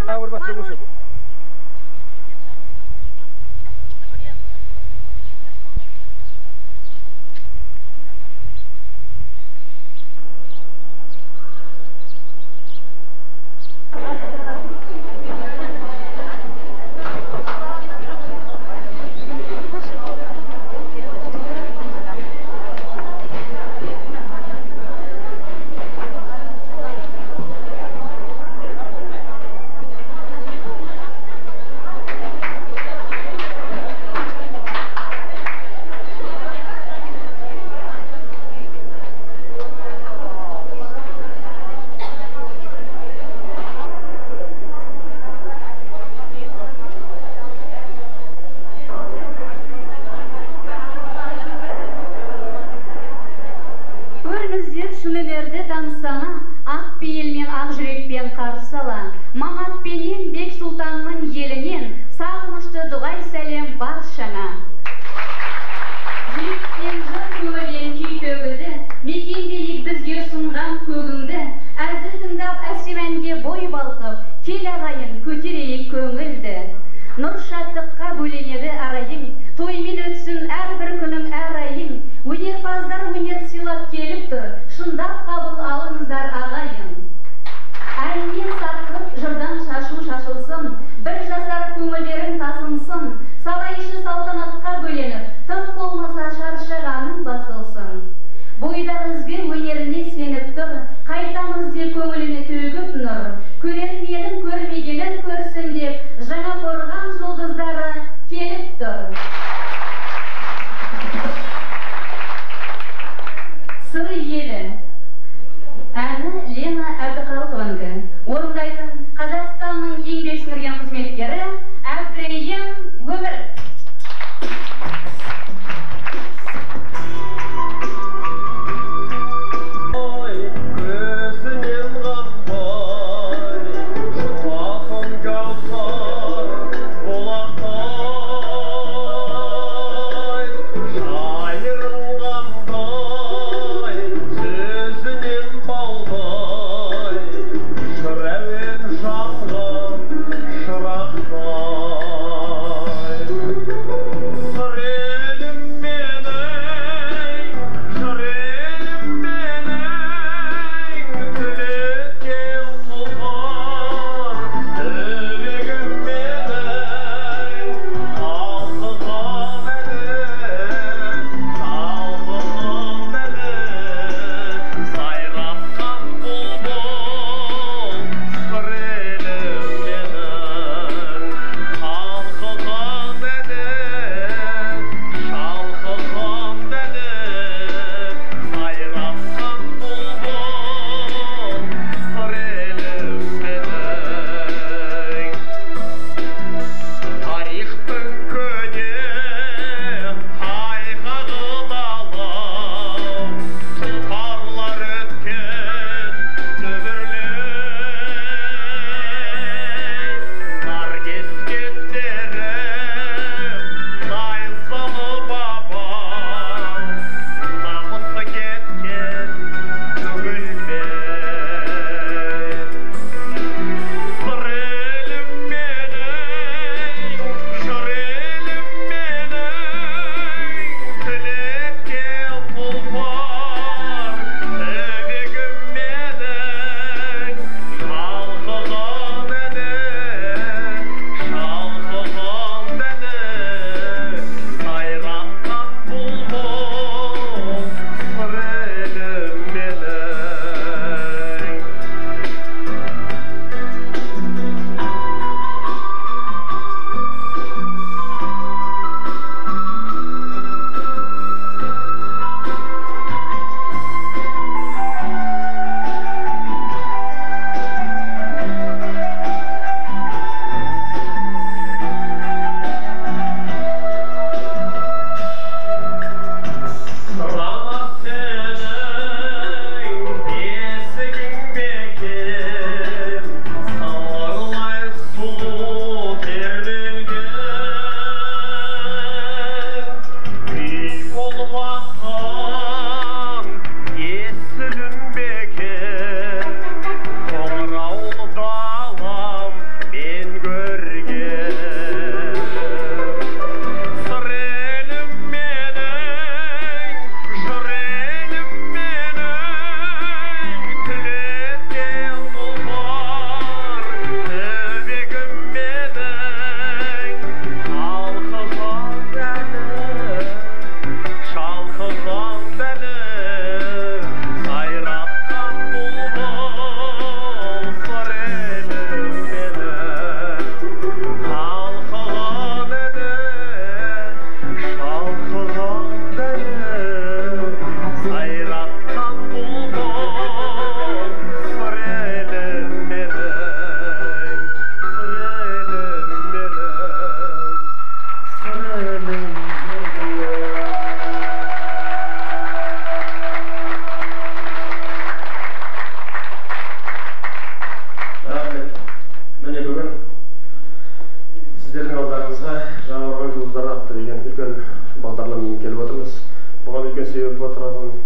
Gözünün kanbay, şu bakın kalkay.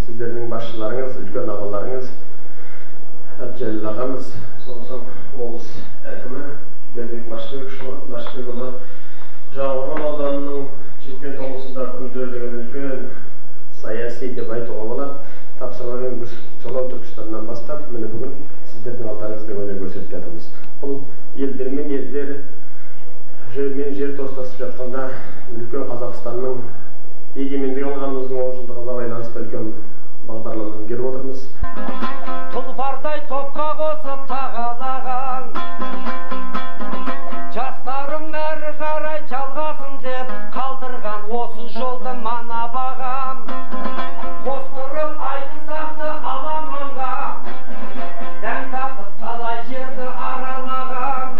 сіздердің басшыларыңыз, үлкен ағаларыңыз, Әбжәлел ағамыз, соң облыс әкімі Бердібек Машбекұлы, Жаңақорған ауданының Шымкент облысында күндер деген үлкен саяси деп айтуға болады. Тапсырмамен біз сонау Түркістаннан бастап, міне бүгін сіздердің алдарыңызда өнер көрсетіп жатырмыз. Бұл елдер мен елдер жер достасып жатқанда үлкен Қазақстанның егемендік алғанымыздың 10 жылдығына байланысты үлкен бағдарламаны беріп отырмыз. Тұлпардай топқа қосып тағалаған, жастарым әрі қарай жалғасын деп қалдырған осы жолды мана бағам. Қостырып айтысақты аламанға, дәм татып талай жерді аралаған.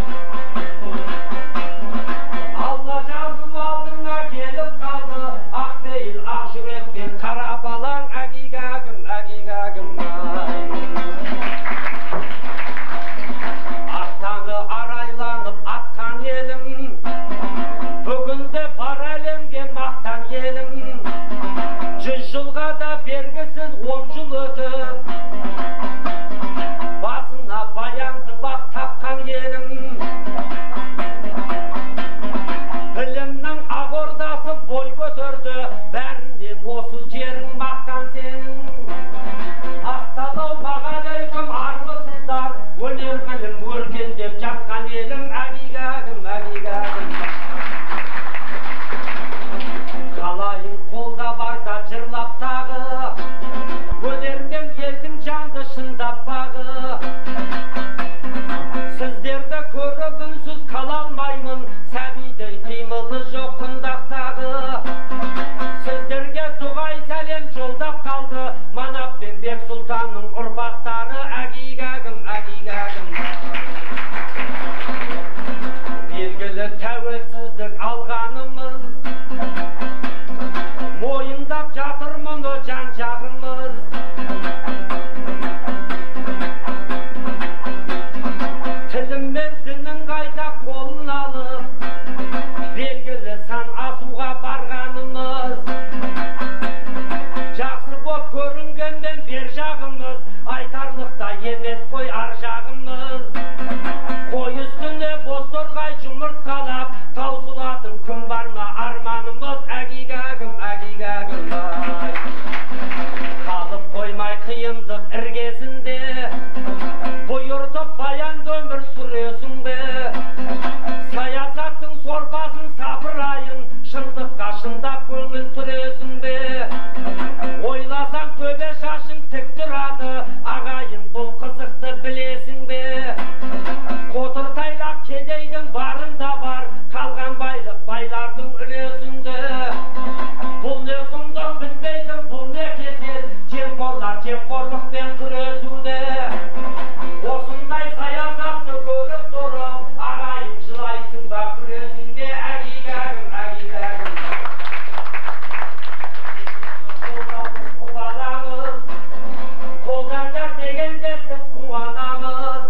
Алла жазып алдыңа келіп қалды, ақ бейіл, ақ жүрекпен қара балаң, әгигагім, әгигагім. Ақтаңы арайланып атқан елім, бүгінде бар әлемге мақтан елім. 100 жылға да бергісіз 10 жыл өтіп, басына баянды бақ тапқан елім. Білімнің ақ ордасы бой көтерді, бәрінен осы жерің мақтан сенің. Ассалаумағалейкум армысыздар, өнер білім өркендеп жатқан елім, әгигагім, әгигагім. Қалайын қолда барда жырлап тағы, өнермен елдің жанды шындап бағы. Сіздерді көріп үнсіз қала алмаймын, сәбидей қимылы жоқ құндақтағы. Сіздерге дұғай сәлем жолдап қалды, Манап пен Бек Сұлтанның ұрпақтары, әгигагім, әгигагім. Белгілі тәуелсіздік алғанымыз, мойындап жатыр мұны жан жағымыз. Тілім мен дінін қайта қолын алып, белгілі сан асуға барғанымыз. Жақсы боп көрінгенмен бер жағымыз, айтарлықта емес қой ар жағымыз. Қой үстіне боз торғай жұмыртқалап, таусылатын күн бар ма арманымыз, әгигагім, әгигагім. Қалып қоймай қиындық іргесінде, бұйыртып баянды өмір сүресің бе. Саясаттың сорпасын сапырайын, шындыққа шындап көңіл түресің бе. Ойласаң төбе шашың тік тұрады, ағайын бұл қызықты білесің бе. Қотыр тайлақ кедейдің барында бар, қалған байлық байлардың үлесінде. Бұл не сұмдық білмейтін, бұл не кесел, жемқорлар жемқорлықпен күресуде. Осындай саясатты көріп тұрып, ағайын жылайсың ба күресіңде, әгигагім, әгигагім. Қолдандар деген десіп қуанамыз.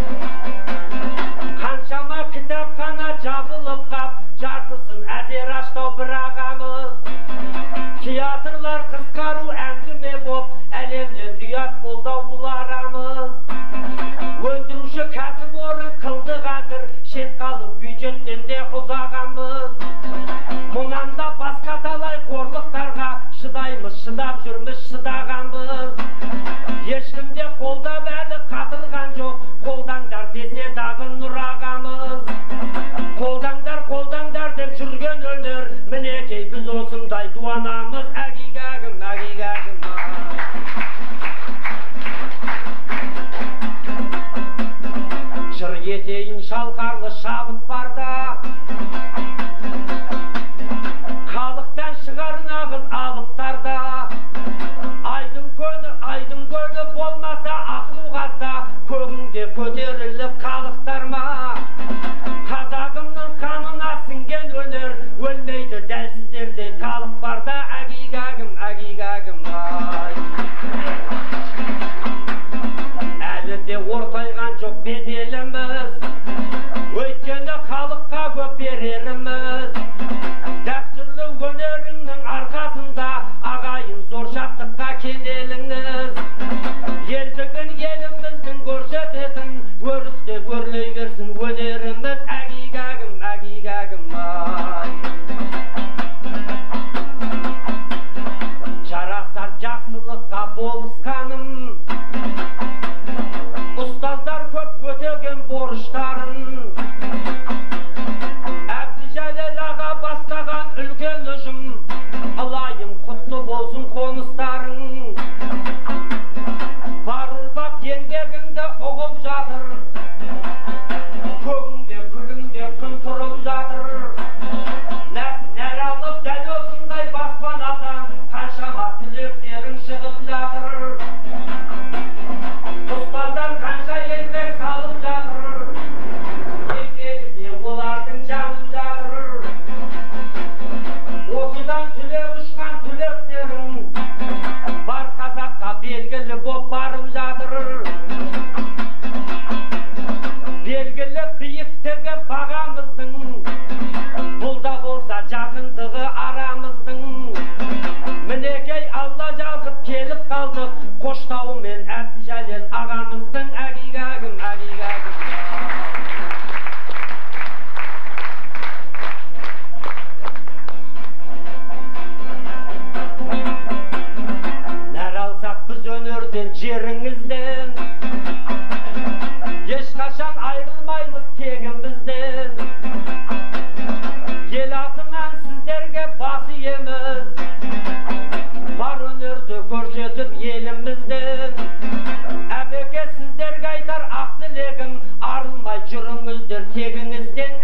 Қаншама кітапхана жабылып қап, жартысын әзер аштау бір ағамыз. Театрлар қысқару әңгіме боп, әлемнен ұят болдау бұл арамыз. Өндіруші кәсіпорын қылды қазір, шет қалып бюджеттен де ұзағамыз. Мұнанда басқа талай қорлықтарға шыдаймыз, шыдап жүрміз, шыдағанбыз. Ешкімде қолда бәрі қатырған жоқ, қолдаңдар десе дағы нұр ағамыз. Қолдаңдар, қолдаңдар деп жүрген өнер, мінекей біз осындай дуанамыз, әгигагім, әгигагім. Жыр етейін шалқарлы шабыт барда, халықтан шығар нағыз алыптарда. Айдың көлі болмаса ақыл қазда, көгіңде көтеріліп қалықтар ма. Қазағымның қанына сіңген өнер, өлмейді дәл сіздерде халық барда, әгигагім, әгигагім. Әлі де ортайған жоқ беделіміз, өйткені халық көздер тегіңізден